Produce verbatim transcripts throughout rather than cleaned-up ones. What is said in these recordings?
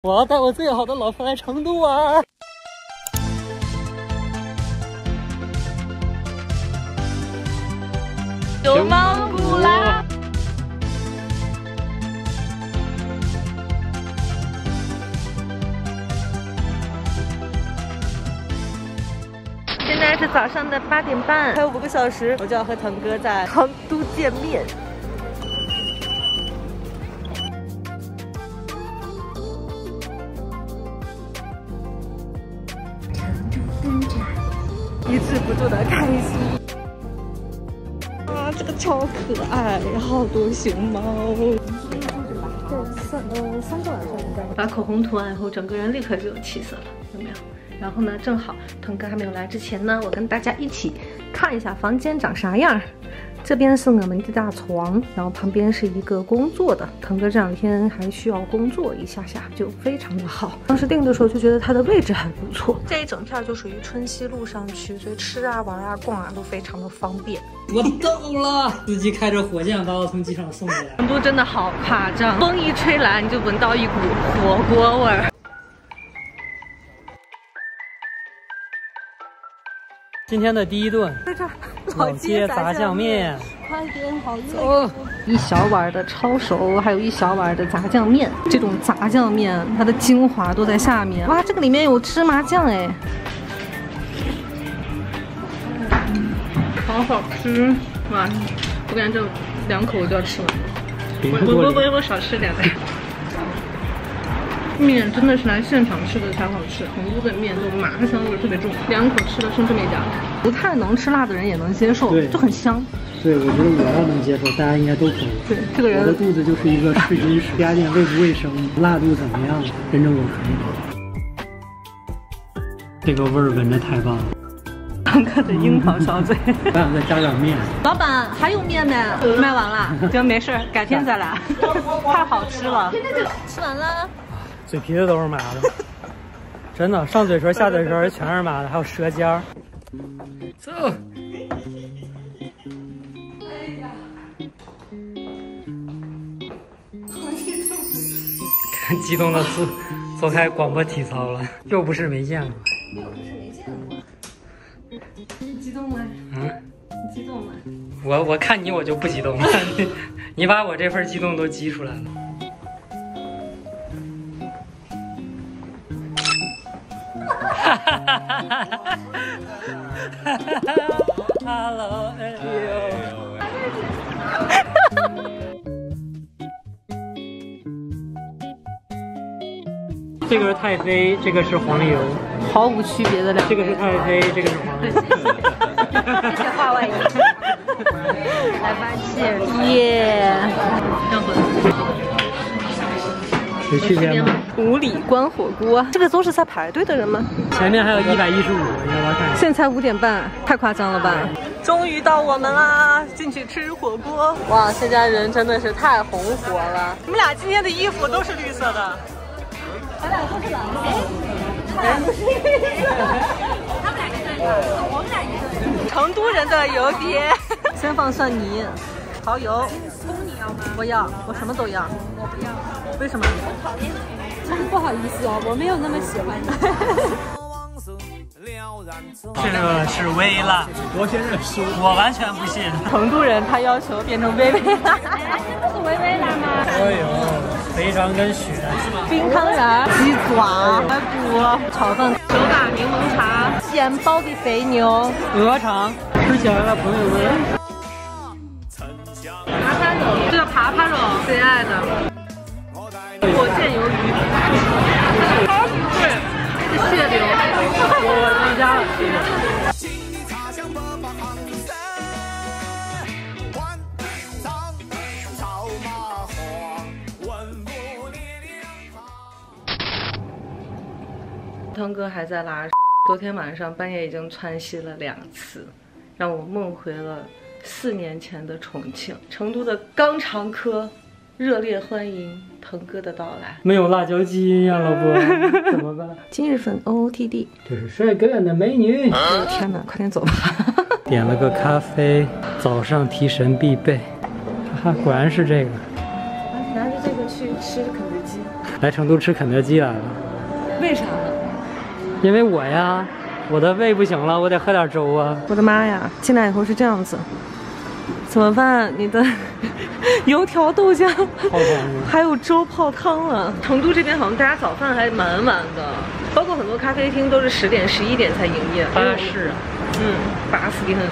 我要带我最好的老婆来成都玩。 有蒙古啦！现在是早上的八点半，还有五个小时，我就要和腾哥在成都见面。 抑制不住的开心啊！这个超可爱，好多熊猫。对，三呃三个晚上应该。把口红涂完以后，整个人立刻就有气色了，有没有？然后呢，正好腾哥还没有来之前呢，我跟大家一起看一下房间长啥样。 这边是我们的大床，然后旁边是一个工作的。腾哥这两天还需要工作一下下，就非常的好。当时订的时候就觉得它的位置还不错。这一整片就属于春熙路上区，所以吃啊、玩啊、逛啊都非常的方便。 我到了，司机开着火箭把我从机场送回来。 成都真的好夸张，风一吹来你就闻到一股火锅味儿。 今天的第一顿， 在这儿， 老街炸酱面， 快点，好热哦！一小碗的抄手，还有一小碗的炸酱面。这种炸酱面，它的精华都在下面。哇，这个里面有芝麻酱哎，好好吃！哇，我感觉这两口我就要吃完了。我我我我少吃点呗。 面真的是来现场吃的才好吃，成都的面就麻香味特别重，两口吃的甚至没夹。不太能吃辣的人也能接受，就很香。 对，我觉得我要能接受，大家应该都可以。 对，这个人我的肚子就是一个试金石，这家店卫不卫生，辣度怎么样，真正我可以。这个味儿闻着太棒了。 腾哥的樱桃小嘴。 我想再加点面。 老板还有面没？卖完了，行，没事，改天再来。太好吃了，吃完了。 嘴皮子都是麻的，真的，上嘴唇、下嘴唇全是麻的，还有舌尖儿。走。看激动的做做开广播体操了，又不是没见过。又不是没见过。你激动吗？嗯。你激动吗？我我看你我就不激动了，你你把我这份激动都激出来了。 哈哈哈哈哈哈 ！Hello， 哎呦！这个是太妃，这个是黄梨油， 毫无区别的两个。 这个是太妃，这个是黄梨油。 谢谢画外音。来吧，cheers！耶！让我。 有区别吗？ 五里关火锅，这个都是在排队的人吗？ 前面还有一百一十五，你要不要看？ 现在才五点半，太夸张了吧！终于到我们啦，进去吃火锅。哇，现在人真的是太红火了。你们俩今天的衣服都是绿色的，咱俩都是蓝色。他俩不是绿色，他们俩一个颜色，我们俩一个颜色。成都人的油碟，先放蒜泥。 蚝油，葱你要吗？我要，我什么都要。我不要，为什么？我讨厌你。真不好意思哦，我没有那么喜欢你。 这个是微辣，我先认输，我完全不信。 成都人他要求变成微微辣，这不是微微辣吗？ 哎呦，肥肠跟血， 冰汤圆、鸡爪、排骨、炒饭、手打柠檬茶、现包的肥牛、 鹅肠，吃起来了，朋友们。 爬爬肉，这叫爬爬肉，最爱的。火箭鱿鱼，好贵，这是蟹柳，我回家了。腾哥还在拉，昨天晚上半夜已经窜稀了两次，让我梦回了。 四年前的重庆，成都的肛肠科热烈欢迎腾哥的到来。 没有辣椒基因呀，老婆，怎么办？ 今日份 O O T D， 这是帅哥的美女。 我的天哪，快点走吧。 点了个咖啡，早上提神必备。哈哈，果然是这个。 拿着这个去吃肯德基。 来成都吃肯德基来了。 为啥呢？ 因为我呀，我的胃不行了，我得喝点粥啊。 我的妈呀，进来以后是这样子，怎么办？你的油条、豆浆，还有粥泡汤了。成都这边好像大家早饭还蛮晚的，包括很多咖啡厅都是十点、十一点才营业。 巴适啊， 嗯，巴适的很。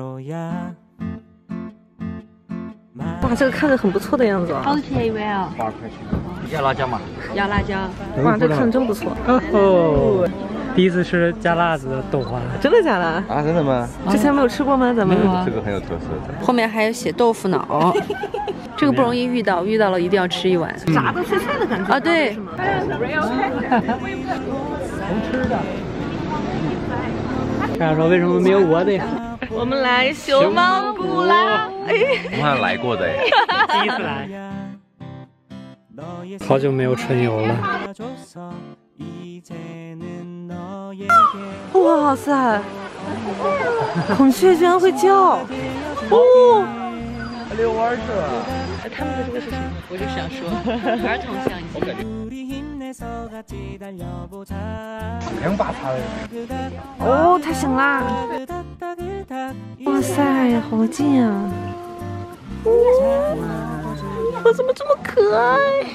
哇，这个看着很不错的样子啊。 好便宜啊！ 八块钱。要辣椒吗？ 要辣椒。 哇，这看着真不错。 哦，第一次吃加辣子的豆花。 真的假的？ 啊，真的吗？ 之前没有吃过吗？咱们这个很有特色的。 后面还有写豆腐脑，这个不容易遇到，遇到了一定要吃一碗。 炸的脆脆的感觉啊，对。 能吃的。这样说为什么没有我的呀？ 我们来熊猫谷啦！哎， 我们还来过的哎， 第一次来。好久没有春游了。 哇塞，孔雀居然会叫！哦， 遛弯去了。 他们的这个是什么？我就想说，儿童像你。 两把茶的。 哦，太响啦！哇塞，好近啊！哇，我怎么这么可爱？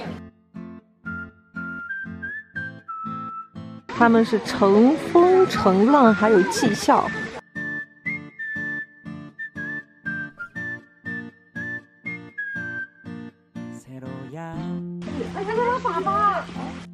他们是乘风乘浪，还有技校。哎，这个爸爸。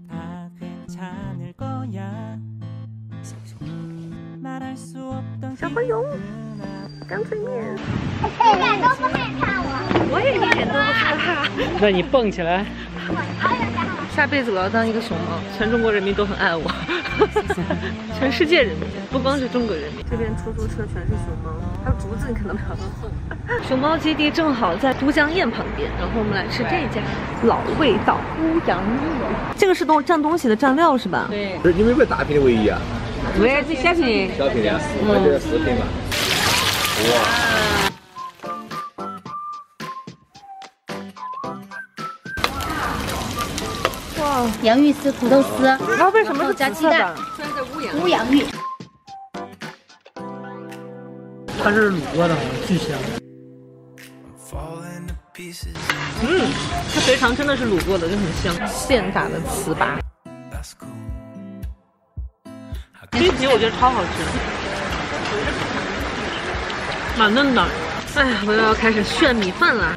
小朋友，干脆面。一点都不害怕我。我也一点都不害怕。 那你蹦起来。 下辈子我要当一个熊猫，全中国人民都很爱我，全世界人民，不光是中国人民。这边出租车全是熊猫，还有竹子，你看到没有？熊猫基地正好在都江堰旁边，然后我们来吃这家老味道乌阳面。这个是东蘸东西的蘸料是吧？ 对。 不是你们有没有大瓶的唯一啊？ 对，这小瓶。小瓶的，我觉得四瓶吧。哇。 哇， 洋芋丝、土豆丝， 然后为什么是加鸡蛋？乌阳芋。 它是卤过的，巨香。 嗯，它肥肠真的是卤过的，就很香。现炸的糍粑，鸡皮我觉得超好吃，蛮嫩的。哎呀，我又要开始炫米饭了。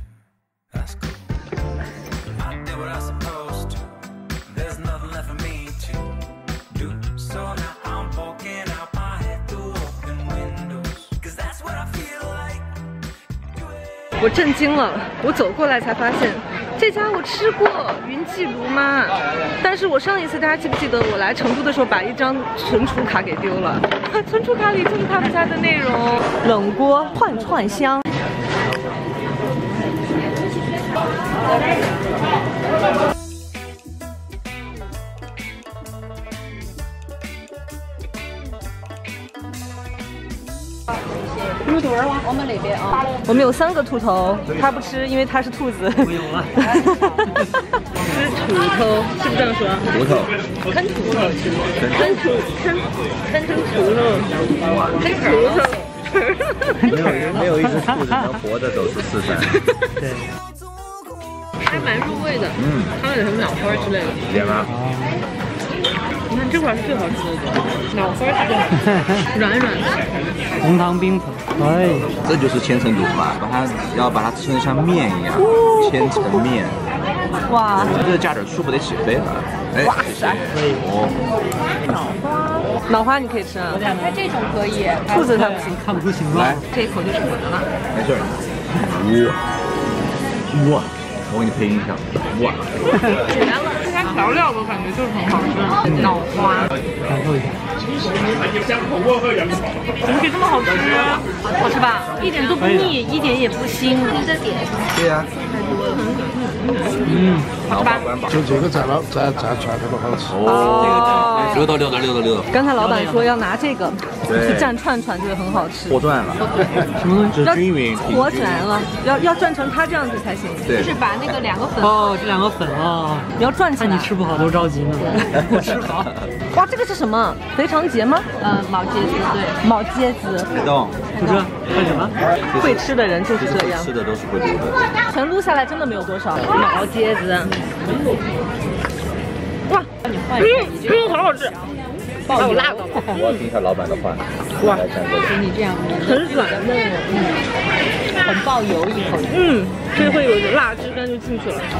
我震惊了，我走过来才发现，这家我吃过云记炉妈，但是我上一次大家记不记得我来成都的时候把一张存储卡给丢了，存储卡里就是他们家的内容。冷锅串串香。 兔腿儿，我们那边啊， 我们有三个兔头，他不吃，因为他是兔子。 不用了。 吃土头，是不是这样说？ 骨头。 啃土头，啃土，啃啃成土头，啃土头。 没有没有一只兔子能活着走出四山。 对。 还蛮入味的。嗯。它有什么脑花之类的。 点吗？ 你看这块是最好吃的，脑花是软软的。 红糖冰粉，哎， 这就是千层肚嘛，把它要把它吃成像面一样，千层面。 哇， 这个加点醋不得起飞了。哎， 哇塞， 哦， 脑花，脑花你可以吃啊， 它这种可以， 兔子它不行， 看不出形状。 来， 这一口就是我的了。 没事。哇哇，我给你配音一下。哇， 绝了！这家调料我感觉就是很好吃，脑花， 感受一下。 怎么可以这么好吃？好吃吧？一点都不腻，一点也不腥。 对呀。 嗯， 好吃吧？ 就这个在老在在串串都好吃。 哦， 六到六到六到六。 刚才老板说要拿这个去蘸串串，这个很好吃。 和转了， 什么东西？ 是均匀， 和起来了，要要转成它这样子才行。 对， 是把那个两个粉哦，这两个粉啊， 你要转起来。 看你吃不好都着急呢。我吃饱。 哇，这个是什么？肥肠节吗？ 呃毛茄子，对， 毛茄子。 别动， 不是为什么？ 会吃的人就是这样。 吃的都是会撸的。 全撸下来真的没有多少。毛茄子。哇，嗯嗯，好好吃。把我辣到了。 我要听一下老板的话。 哇， 给你这样很软嫩，嗯， 很爆油一口。 嗯，这会有辣汁感就进去了。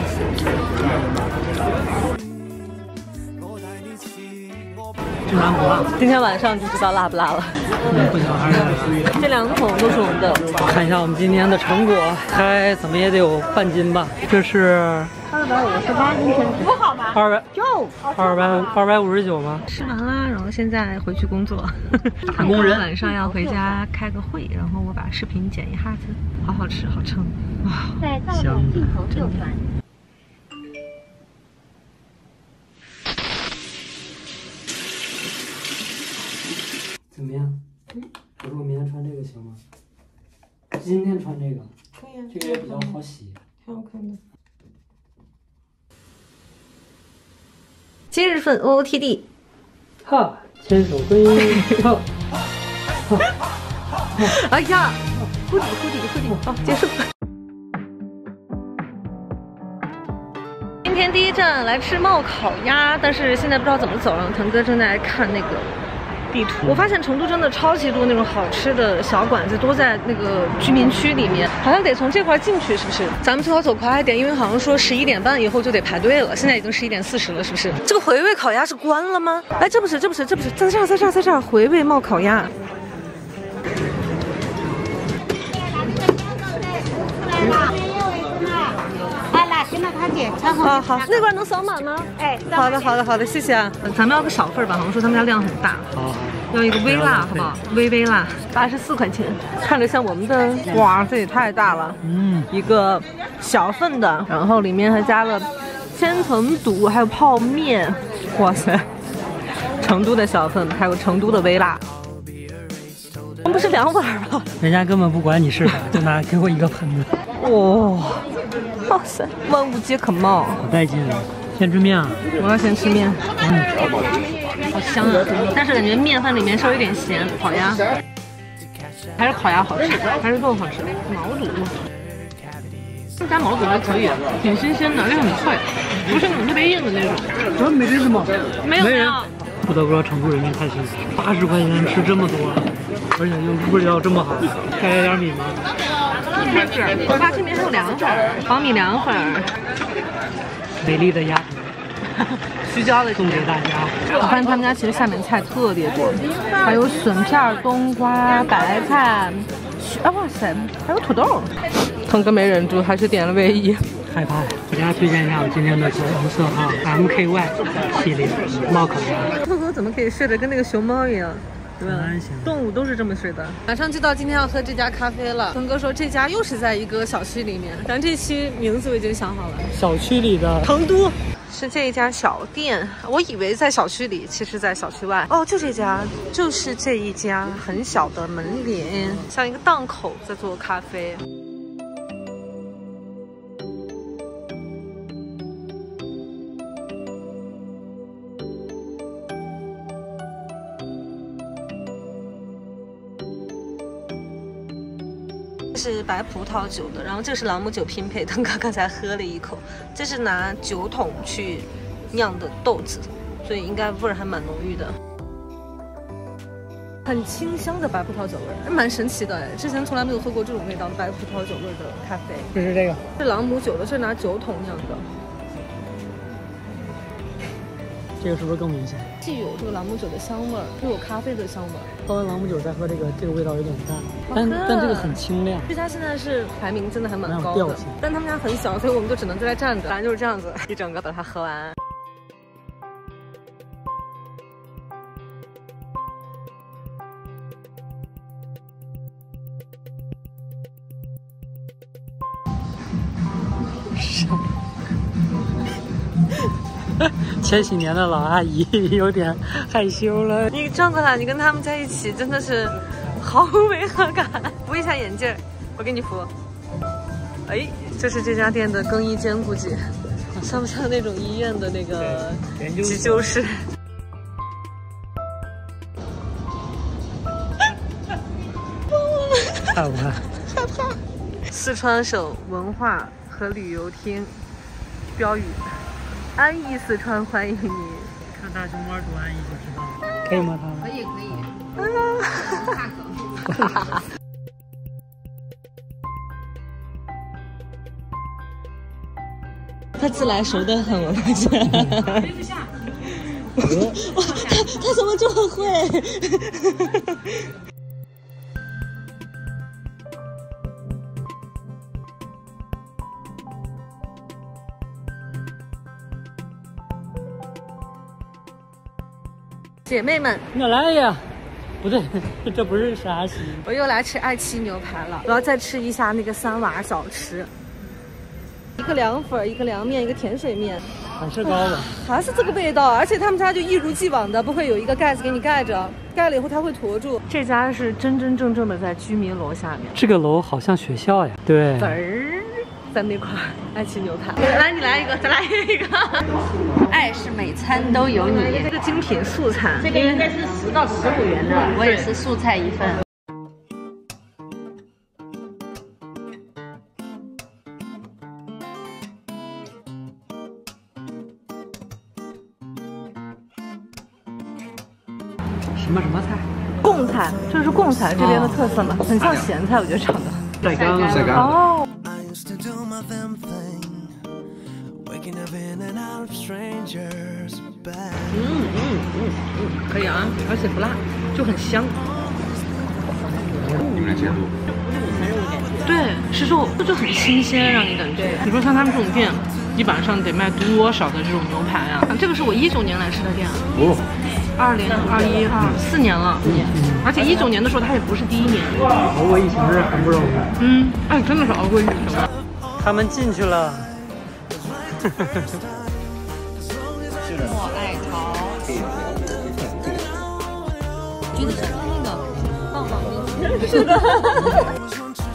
正常不辣。 今天晚上就知道辣不辣了。 嗯，不行，还是这两桶都是我们的。 看一下我们今天的成果，还怎么也得有半斤吧。这是二百五十八斤，不好吧？ 二百就二百二百五十九吗？ 吃完了，然后现在回去工作。 打工人晚上要回家开个会，然后我把视频剪一下子，好好吃，好撑啊！ 在道路尽头右转。 怎么样？我说我明天穿这个行吗？今天穿这个， 可以啊， 这个也比较好洗， 挺好看的。今日份 O O T D， 哈，牵手婚姻，哈， 哎呀，呼底呼底呼底，好，结束。今天第一站来吃冒烤鸭，但是现在不知道怎么走，然后腾哥正在看那个地图。我发现成都真的超级多那种好吃的小馆子，都在那个居民区里面，好像得从这块进去，是不是？咱们最好走快一点，因为好像说十一点半以后就得排队了，现在已经十一点四十了，是不是？这个回味烤鸭是关了吗？哎，这不是，这不是，这不是，在这儿，在这儿，在这儿，回味冒烤鸭。啊，好，那块能扫码吗？哎，好的，好的，好的，谢谢啊。咱们要个小份吧，好像说他们家量很大。 好， 要一个微辣，好不好？微微辣，八十四块钱，看着像我们的，哇，这也太大了。 嗯， 一个小份的，然后里面还加了千层肚，还有泡面，哇塞，成都的小份，还有成都的微辣。不是两碗吗？ 人家根本不管你是啥，就拿给我一个盆子。 哇，哇塞，万物皆可貌， 好带劲啊！先吃面啊！ 我要先吃面。嗯，好香啊！但是感觉面饭里面稍微有点咸，烤鸭还是烤鸭好吃，还是肉好吃。毛肚，这家毛肚还可以，挺新鲜的，而且很脆，不是那种特别硬的那种。 这没人是吗？ 没有没有。 不得不说成都人民太幸福，八十块钱吃这么多，而且又味道这么好，再来点米吗？ 开始，我爸这边还有凉粉，黄米凉粉， 美丽的鸭腿， 徐椒的送给大家。 我发现他们家其实下面菜特别多，还有笋片、冬瓜、白菜，啊哇塞，还有土豆。腾哥没忍住，还是点了卫衣。 害怕，给大家推荐一下我今天的口红色号 M K Y 系列冒烤鸭。 腾哥怎么可以睡得跟那个熊猫一样？对吧？动物都是这么睡的。马上就到今天要喝这家咖啡了。腾哥说这家又是在一个小区里面，咱这期名字我已经想好了。 小区里的成都是这一家小店，我以为在小区里，其实在小区外。哦，就这家，就是这一家很小的门脸，像一个档口在做咖啡。这是白葡萄酒的，然后这是朗姆酒拼配，腾哥刚才喝了一口，这是拿酒桶去酿的豆子，所以应该味儿还蛮浓郁的，很清香的白葡萄酒味儿，蛮神奇的哎，之前从来没有喝过这种味道的白葡萄酒味的咖啡。 就是这个， 是朗姆酒的，是拿酒桶酿的。 这个是不是更明显？ 既有这个朗姆酒的香味儿，又有咖啡的香味儿。 喝完朗姆酒再喝这个，这个味道有点淡，但但这个很清亮。 这家现在是排名真的还蛮高的， 调性， 但他们家很小，所以我们就只能在这站着，反正就是这样子，一整个把它喝完。 千禧年的老阿姨有点害羞了。 你转过来，你跟他们在一起真的是毫无违和感。扶一下眼镜，我给你扶。哎，这是这家店的更衣间，估计像不像那种医院的那个急救室？ 怕不怕？ 害怕。四川省文化和旅游厅标语：安逸四川欢迎你。 看大熊猫读安逸就知道了，可以吗？他可以可以。 哈哈。他自来熟的很，我发现。背不下。哇，他他怎么这么会？姐妹们， 我来呀！不对，这不是沙溪。 我又来吃爱妻牛排了，我要再吃一下那个三娃小吃。一个凉粉，一个凉面，一个甜水面， 海参糕吧， 还是这个味道，而且他们家就一如既往的不会有一个盖子给你盖着，盖了以后它会坨住。这家是真真正正的在居民楼下面， 这个楼好像学校呀，对， 滋儿在那块爱妻牛排。来，你来一个，再来一个。 爱是每餐都有你， 这个精品素餐， 这个应该是十到十五元的，我也是素菜一份。 什么什么菜？ 贡菜，这是贡菜这边的特色嘛，很像咸菜，我觉得长得。 晒干了， 晒干哦。嗯嗯嗯嗯，可以啊，而且不辣，就很香。 你们俩切入？ 对，是肉，这就很新鲜，让你感觉。比如说像他们这种店，一晚上得卖多少的这种牛排啊？这个是我一九年来吃的店。哦。二零二一二四年了，嗯，而且一九年的时候它也不是第一年。 熬过疫情是很不容易。 嗯，哎，真的是熬过疫情。 他们进去了。 莫爱桃，觉得像那个棒棒冰。是的。